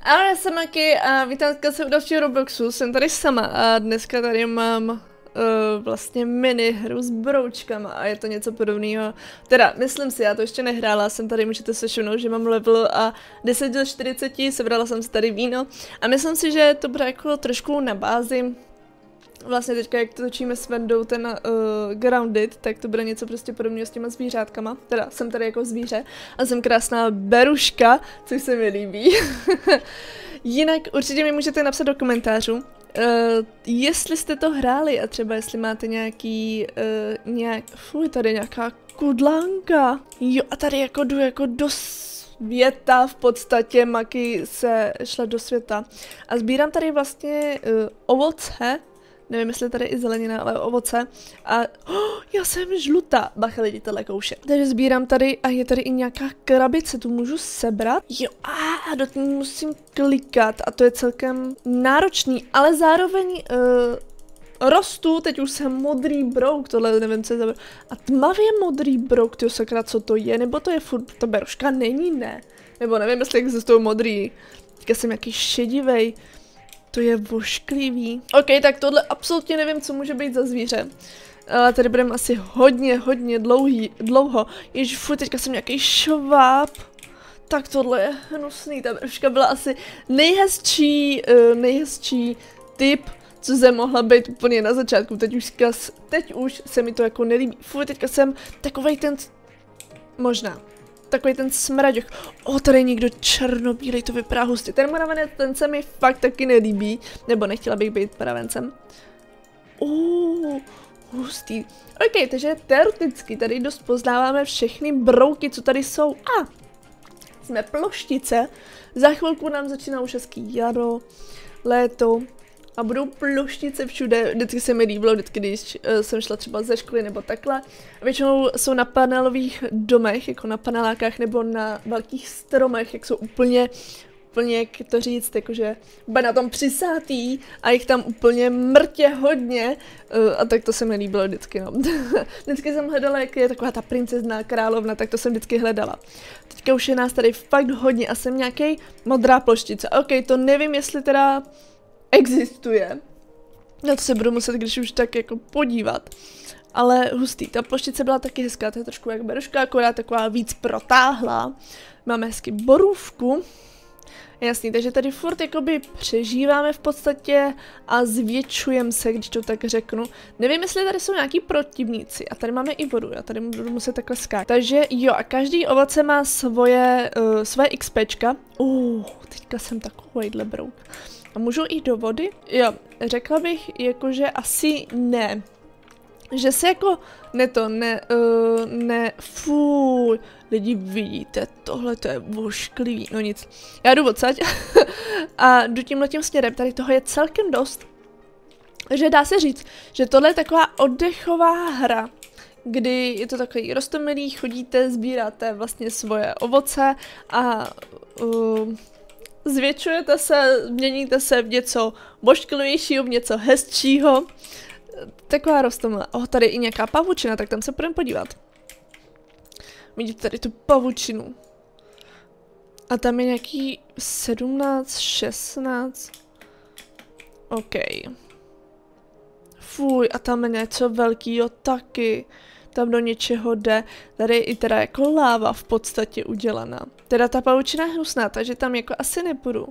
Ahoj, já jsem Maki a vítám se u dalšího Robloxu, jsem tady sama a dneska tady mám vlastně mini hru s broučkama a je to něco podobného. Teda, myslím si, já to ještě nehrála, jsem tady, můžete se všimnout, že mám level a 10 do 40, sebrala jsem si tady víno a myslím si, že to bude jako trošku na bázi. Vlastně teďka, jak to točíme s Vendou ten Grounded, tak to bude něco prostě podobného s těma zvířátkama. Teda jsem tady jako zvíře a jsem krásná beruška, což se mi líbí. Jinak určitě mi můžete napsat do komentářů, jestli jste to hráli a třeba jestli máte nějaký, fuj, tady nějaká kudlánka. Jo, a tady jako jdu jako do světa, v podstatě Maki se šla do světa. A sbírám tady vlastně ovoce. Nevím, jestli tady i zelenina, ale ovoce. A já jsem žlutá. Bacha lidi, tohle kouše. Takže sbírám tady a je tady i nějaká krabice, tu můžu sebrat. Jo, a do toho musím klikat a to je celkem náročný, ale zároveň rostu, teď už jsem modrý brouk, tohle nevím, co je za a tmavě modrý brouk, tyjo sakra, co to je, nebo to je furt, ta beruška není, ne. Nebo nevím, jestli existují modrý, teďka jsem jaký šedivej. To je vošklivý. OK, tak tohle absolutně nevím, co může být za zvíře. Ale tady budeme asi hodně dlouho. Ježiš, fuj, teďka jsem nějaký šváb. Tak tohle je hnusný. Ta beruška byla asi nejhezčí typ, co jsem mohla být úplně na začátku. Teď už se mi to jako nelíbí. Fuj, teďka jsem takovej ten... Možná. Takový ten smraďoch. Tady je někdo černobílej, to vypadá hustě. Ten mravenec, ten se mi fakt taky nelíbí. Nebo nechtěla bych být mravencem. Hustý. OK, takže teoreticky tady dost poznáváme všechny brouky, co tady jsou. Jsme ploštice. Za chvilku nám začíná už hezký jaro, léto. A budou ploštice všude, vždycky se mi líbilo, vždycky, když jsem šla třeba ze školy nebo takhle. Většinou jsou na panelových domech, jako na panelákách nebo na velkých stromech, jak jsou úplně, jak to říct, jakože bude na tom přisátý a jich tam úplně mrtě hodně. A tak to se mi líbilo vždycky, no. Vždycky jsem hledala, jak je taková ta princezná královna, tak to jsem vždycky hledala. Teďka už je nás tady fakt hodně a jsem nějaký modrá ploštice. OK, to nevím, jestli teda existuje. Na to se budu muset, když už tak jako podívat. Ale hustý, ta ploštice byla taky hezká, to je trošku jak beruška, akorát taková víc protáhlá. Máme hezky borůvku. Jasný, takže tady furt jakoby přežíváme v podstatě a zvětšujeme se, když to tak řeknu. Nevím, jestli tady jsou nějaký protivníci. A tady máme i vodu, já tady budu muset takhle skákat. Takže jo, a každý ovoce má svoje XPčka. Teďka jsem takovejhle brouk. A můžu jít do vody? Jo, řekla bych, jakože asi ne. Že se jako, fuj, lidi vidíte, tohle to je vošklivý, no nic. Já jdu odsaď a jdu tímhletím směrem, tady toho je celkem dost. Že dá se říct, že tohle je taková oddechová hra, kdy je to takový roztomilý, chodíte, sbíráte vlastně svoje ovoce a... zvětšujete se, měníte se v něco vošklivějšího, v něco hezčího. Taková rostomila. Tady je i nějaká pavučina, tak tam se půjdeme podívat. Vidíte tady tu pavučinu. A tam je nějaký 17, 16. OK. Fuj, a tam je něco velkýho taky. Tam do něčeho jde. Tady je i teda jako láva v podstatě udělaná. Teda ta pavučina je hnusná, takže tam jako asi nepůjdu.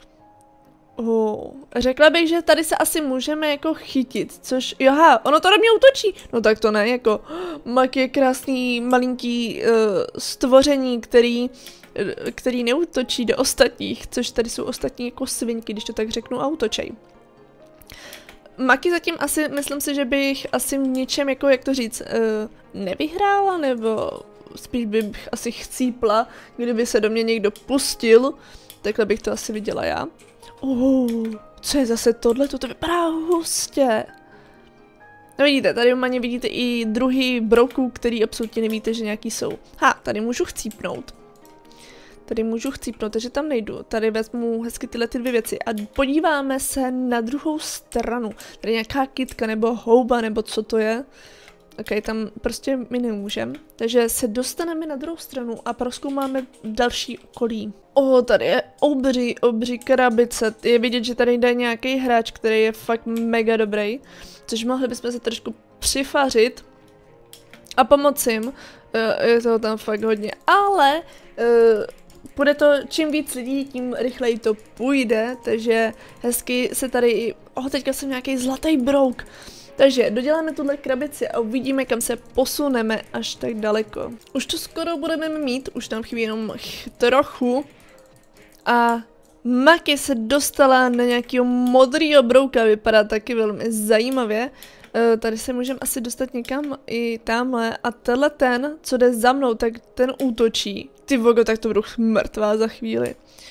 Řekla bych, že tady se asi můžeme jako chytit, což, ono to do mě útočí. No tak to ne, jako Maki je krásný malinký stvoření, který neútočí do ostatních, což tady jsou ostatní jako svinky, když to tak řeknu, a útočej. Maki zatím asi, myslím si, že bych asi v něčem, jako jak to říct, nevyhrála, nebo spíš bych asi chcípla, kdyby se do mě někdo pustil, takhle bych to asi viděla já. Co je zase tohle? To vypadá hustě. No vidíte, tady maně vidíte i druhý brouků, který absolutně nevíte, že nějaký jsou. Tady můžu chcípnout. Takže tam nejdu. Tady vezmu hezky tyhle ty dvě věci a podíváme se na druhou stranu. Tady nějaká kytka nebo houba, nebo co to je. Ok, tam prostě my nemůžeme. Takže se dostaneme na druhou stranu a prozkoumáme další okolí. Tady je obří krabice. Je vidět, že tady jde nějaký hráč, který je fakt mega dobrý. Což mohli bychom se trošku přifařit a pomoci jim. Je toho tam fakt hodně, ale bude to, čím víc lidí, tím rychleji to půjde, takže hezky se tady, teďka jsem nějaký zlatý brouk. Takže doděláme tuhle krabici a uvidíme, kam se posuneme až tak daleko. Už to skoro budeme mít, už tam chybí jenom trochu. A Maki se dostala na nějakého modrýho brouka, vypadá taky velmi zajímavě. Tady se můžeme asi dostat někam i tamhle a tenhle ten, co jde za mnou, tak ten útočí. Ty vogo, tak to budu mrtvá za chvíli.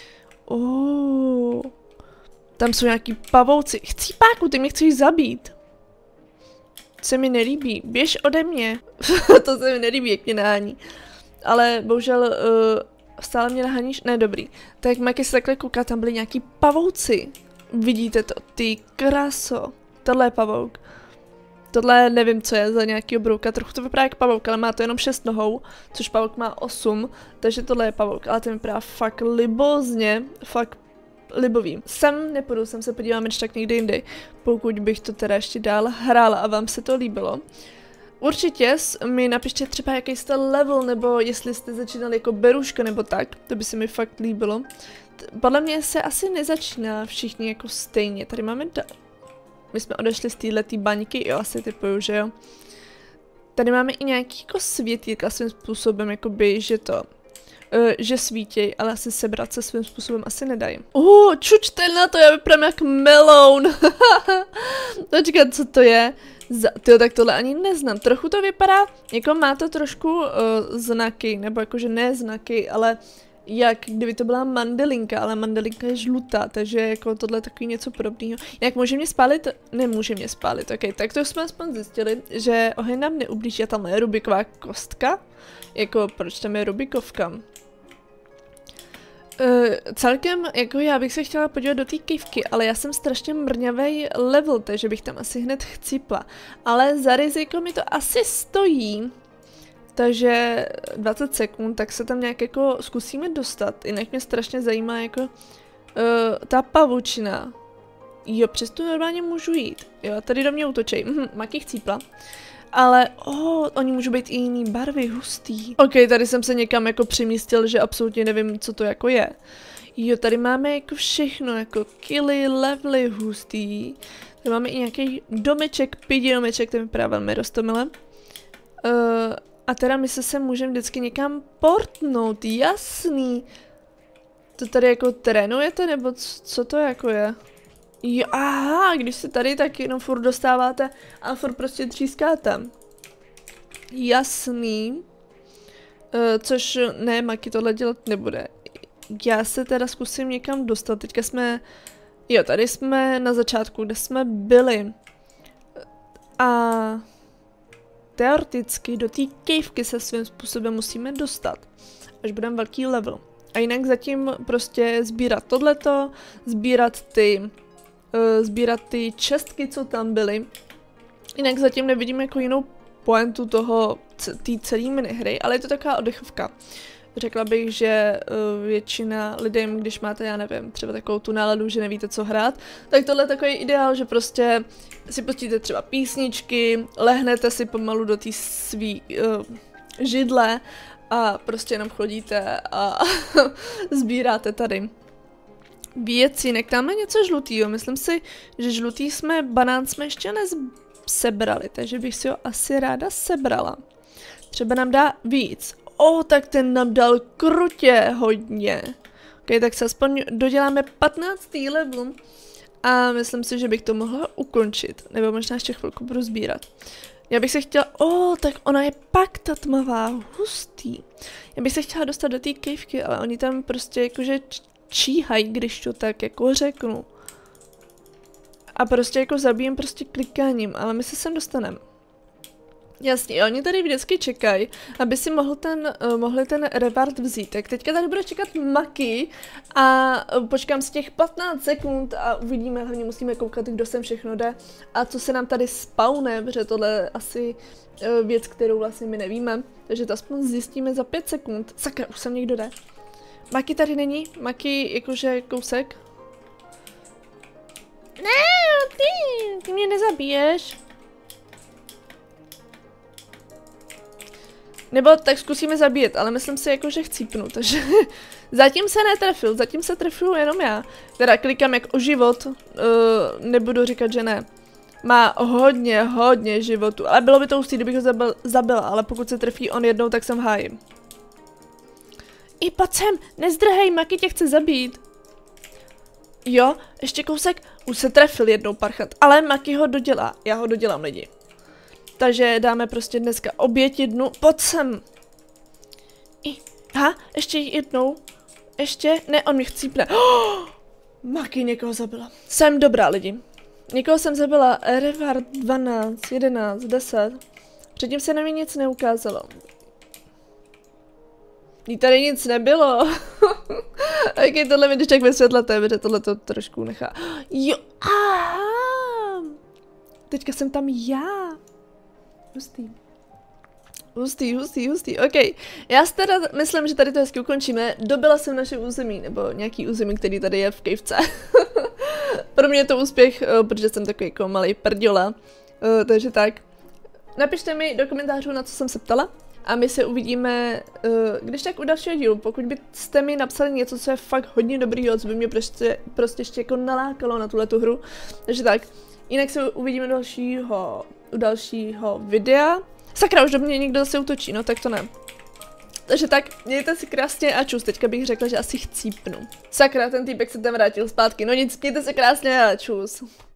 Tam jsou nějaký pavouci. Chcípáku, ty mě chceš zabít. Se mi nelíbí, běž ode mě. To se mi nelíbí, jak mě nahání. Ale bohužel stále mě naháníš, ne dobrý. Tak Maki se takhle kouká, tam byly nějaký pavouci. Vidíte to, ty kráso. Tohle je pavouk. Tohle nevím, co je za nějaký brouka, trochu to vypadá jak pavouk, ale má to jenom 6 nohou, což pavouk má 8, takže tohle je pavouk, ale ten vypadá fakt libozně, fakt libový. Sem nepůjdu, sem se podívám než tak někdy jindy, pokud bych to teda ještě dál hrála a vám se to líbilo. Určitě mi napište třeba jaký jste level, nebo jestli jste začínali jako beruška nebo tak, to by se mi fakt líbilo. Podle mě se asi nezačíná všichni jako stejně, tady máme my jsme odešli z této baňky, jo, asi typuju, že jo. Tady máme i nějaký jako světýlka svým způsobem, jakoby, že to, že svítěj, ale asi sebrat se svým způsobem asi nedají. Čučte na to, já vypadám jak meloun. Počkat, co to je? Tyjo, tak tohle ani neznám. Trochu to vypadá, jako má to trošku znaky, nebo jakože ne znaky, ale jak kdyby to byla mandelinka, ale mandelinka je žlutá, takže jako tohle je takový něco podobného. Jak může mě spálit? Nemůže mě spálit, ok, tak to jsme aspoň zjistili, že oheň nám neublíží a tam je Rubiková kostka. Jako proč tam je Rubikovka? Celkem, jako já bych se chtěla podívat do té kývky, ale já jsem strašně mrňavej level, takže bych tam asi hned chcípla. Ale za riziko mi to asi stojí. Takže 20 sekund, tak se tam nějak jako zkusíme dostat. Jinak mě strašně zajímá jako ta pavučina. Jo, přes tu normálně můžu jít. Jo, tady do mě útočej. Maki chcípla. Ale, oni můžou být i jiný barvy, hustý. Ok, tady jsem se někam jako přimístil, že absolutně nevím, co to jako je. Jo, tady máme jako všechno, jako killy, levely, hustý. Tady máme i nějaký domeček, pidi domeček, ten vypadá velmi roztomile. A teda my se můžeme vždycky někam portnout, jasný. To tady jako trénujete, nebo co to jako je? Jo, aha, když se tady tak jenom furt dostáváte a furt prostě třískáte. Jasný. Což ne, Maki tohle dělat nebude. Já se teda zkusím někam dostat, teďka jsme, jo, tady jsme na začátku, kde jsme byli. A teoreticky do té kejvky se svým způsobem musíme dostat, až budeme velký level. A jinak zatím prostě sbírat tohleto, sbírat ty čestky, co tam byly. Jinak zatím nevidím jako jinou pointu té celé minihry, ale je to taková oddechovka. Řekla bych, že většina lidem, když máte, já nevím, třeba takovou tu náladu, že nevíte, co hrát, tak tohle je takový ideál, že prostě si pustíte třeba písničky, lehnete si pomalu do té svý židle a prostě jenom chodíte a sbíráte tady věci. Nektáme něco žlutýho, myslím si, že žlutý banán jsme ještě sebrali, takže bych si ho asi ráda sebrala. Třeba nám dá víc. Tak ten nám dal krutě hodně. Ok, tak se aspoň doděláme 15. level a myslím si, že bych to mohla ukončit. Nebo možná ještě chvilku budu sbírat. Já bych se chtěla, tak ona je pak ta tmavá, hustý. Já bych se chtěla dostat do té kejvky, ale oni tam prostě jakože číhají, když to tak jako řeknu. A prostě jako zabijem prostě klikáním, ale my se sem dostaneme. Jasně, oni tady vždycky čekají, aby si mohli ten reward vzít. Tak teďka tady bude čekat Maki a počkám si těch 15 sekund a uvidíme, hlavně musíme koukat, kdo sem všechno jde a co se nám tady spawne, protože tohle je asi věc, kterou vlastně my nevíme, takže to aspoň zjistíme za 5 sekund. Sakra, už sem někdo jde. Maki tady není, Maki jakože kousek. Ne, ty mě nezabiješ. Nebo tak zkusíme zabíjet, ale myslím si jako, že chcípnu, takže zatím se netrefil, zatím se trefil jenom já. Teda klikám jak o život, nebudu říkat, že ne. Má hodně životu, ale bylo by to ústý, kdybych ho zabila, ale pokud se trefí on jednou, tak jsem v háji. I pojď sem, nezdrhej, Maki tě chce zabít. Jo, ještě kousek, už se trefil jednou parchat, ale Maki ho dodělá, já ho dodělám lidi. Takže dáme prostě dneska oběť jednu, pojď sem. Aha, ještě jednou. Ještě, ne, on mi chcípne. Oh, Maki někoho zabila. Jsem dobrá lidi. Někoho jsem zabila, reward 12, 11, 10. Předtím se na mě nic neukázalo. Tady nic nebylo. Ok, tohle mi tak vysvětlete, protože tohle to trošku nechá. Jo, aha. Teďka jsem tam já. Hustý, ok. Já si teda myslím, že tady to hezky ukončíme. Dobila jsem naše území, nebo nějaký území, který tady je v kejvce. Pro mě je to úspěch, protože jsem takový jako malej prděla. Takže tak. Napište mi do komentářů, na co jsem se ptala. A my se uvidíme, když tak u dalšího dílu. Pokud byste mi napsali něco, co je fakt hodně dobrýho, co by mě prostě ještě jako nalákalo na tuhletu hru. Takže tak. Jinak se uvidíme u dalšího videa. Sakra, už do mě někdo zase útočí, no tak to ne. Takže tak, mějte si krásně a čus, teďka bych řekla, že asi chcípnu. Sakra, ten týpek se tam vrátil zpátky, no nic, mějte se krásně a čus.